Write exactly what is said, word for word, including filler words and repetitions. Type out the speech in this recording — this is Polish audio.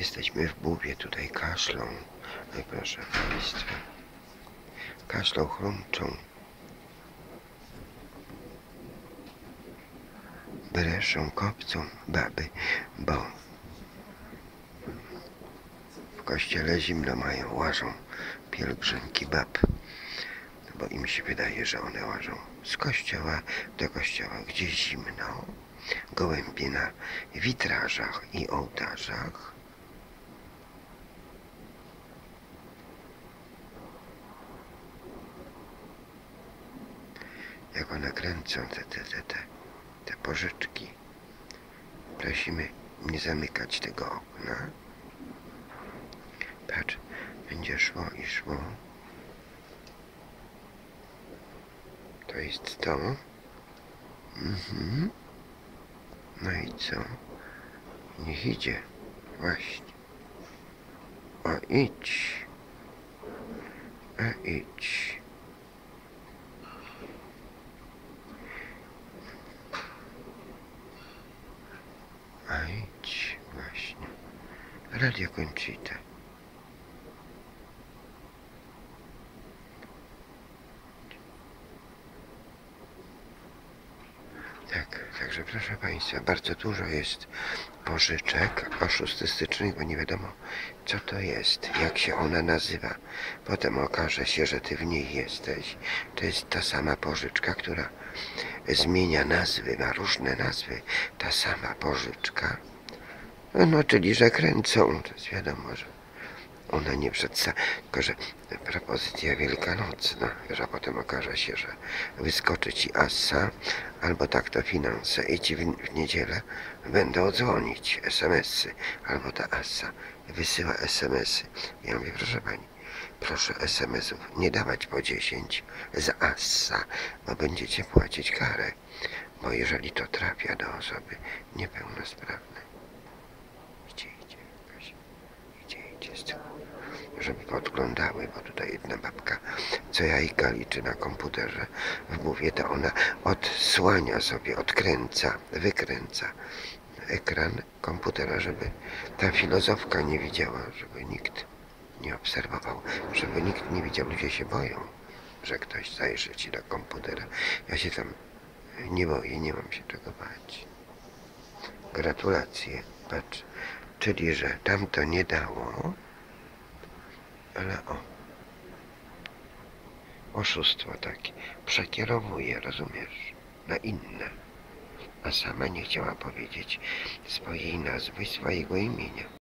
Jesteśmy w Buwie, tutaj kaszlą. No proszę Państwa. Kaszlą, chrumczą. Breszą, kopcą baby, bo w kościele zimno mają, łażą pielgrzymki bab. Bo im się wydaje, że one łażą z kościoła do kościoła, gdzie zimno. Gołębie na witrażach i ołtarzach. Jak one kręcą te, te, te, te, te porzeczki. Prosimy nie zamykać tego okna. Patrz, będzie szło i szło. To jest to. Mhm. No i co? Niech idzie. Właśnie. O, idź. A idź. A idź. Właśnie. Radio Conchita. Tak, także proszę Państwa, bardzo dużo jest pożyczek oszustystycznych, bo nie wiadomo, co to jest, jak się ona nazywa. Potem okaże się, że Ty w niej jesteś. To jest ta sama pożyczka, która zmienia nazwy, ma różne nazwy. Ta sama pożyczka. No, czyli, że kręcą. To jest wiadomo, że ona nie przedstawia, tylko że propozycja wielkanocna, że potem okaże się, że wyskoczy Ci assa, albo tak to finanse i Ci w, w niedzielę będą dzwonić es em esy, albo ta assa wysyła es em esy. Ja mówię, proszę Pani, proszę es em esów nie dawać po dziesięć za assa, bo będziecie płacić karę, bo jeżeli to trafia do osoby niepełnosprawnej. Idzie, idzie, jakaś, idzie, idzie z tyłu. Żeby podglądały, bo tutaj jedna babka co jajka liczy na komputerze w Buwie, to ona odsłania sobie, odkręca, wykręca ekran komputera, żeby ta filozofka nie widziała, żeby nikt nie obserwował, żeby nikt nie widział. Ludzie się boją, że ktoś zajrzy Ci do komputera. Ja się tam nie boję, nie mam się czego bać. Gratulacje, patrz, czyli że tamto nie dało, ale o, oszustwo takie, przekierowuje, rozumiesz, na inne, a sama nie chciała powiedzieć swojej nazwy, swojego imienia.